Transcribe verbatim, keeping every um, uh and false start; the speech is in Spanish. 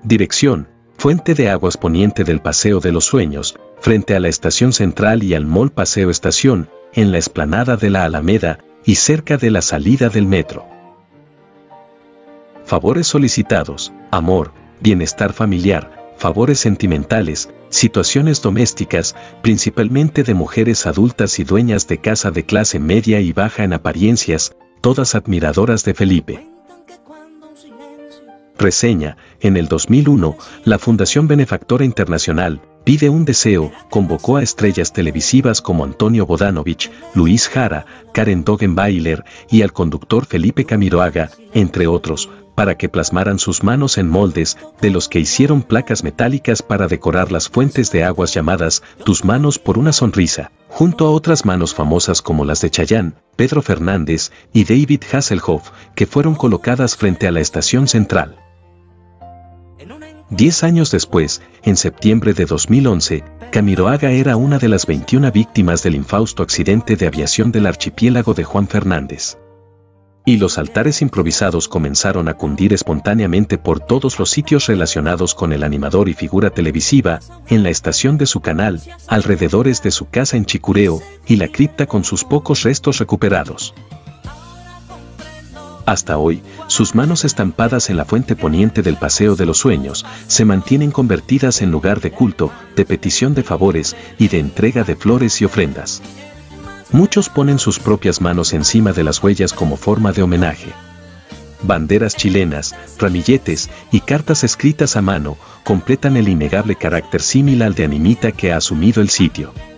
Dirección: Fuente de Aguas poniente del Paseo de los Sueños, frente a la Estación Central y al Mall Paseo Estación, en la explanada de la Alameda, y cerca de la salida del metro. Favores solicitados: amor, bienestar familiar, favores sentimentales, situaciones domésticas, principalmente de mujeres adultas y dueñas de casa de clase media y baja en apariencias, todas admiradoras de Felipe. Reseña: en el dos mil uno, la Fundación Benefactora Internacional, Pide un Deseo, convocó a estrellas televisivas como Antonio Bodanovich, Luis Jara, Karen Dogenbailer y al conductor Felipe Camiroaga, entre otros, para que plasmaran sus manos en moldes, de los que hicieron placas metálicas para decorar las fuentes de aguas llamadas Tus Manos por una Sonrisa, junto a otras manos famosas como las de Chayanne, Pedro Fernández y David Hasselhoff, que fueron colocadas frente a la Estación Central. Diez años después, en septiembre de dos mil once, Camiroaga era una de las veintiuna víctimas del infausto accidente de aviación del archipiélago de Juan Fernández. Y los altares improvisados comenzaron a cundir espontáneamente por todos los sitios relacionados con el animador y figura televisiva, en la estación de su canal, alrededores de su casa en Chicureo, y la cripta con sus pocos restos recuperados. Hasta hoy, sus manos estampadas en la fuente poniente del Paseo de los Sueños se mantienen convertidas en lugar de culto, de petición de favores y de entrega de flores y ofrendas. Muchos ponen sus propias manos encima de las huellas como forma de homenaje. Banderas chilenas, ramilletes y cartas escritas a mano completan el innegable carácter símil al de Animita que ha asumido el sitio.